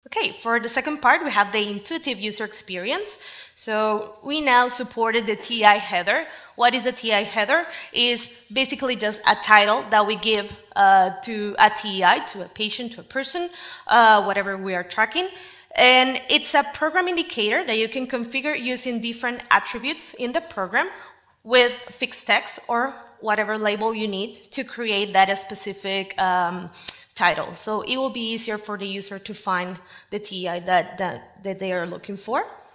Okay, for the second part, we have the intuitive user experience. So we now supported the TEI header. What is a TEI header? Is basically just a title that we give to a TEI, to a patient, to a person, whatever we are tracking. And it's a program indicator that you can configure using different attributes in the program with fixed text or whatever label you need to create that specific title. So it will be easier for the user to find the TEI that they are looking for.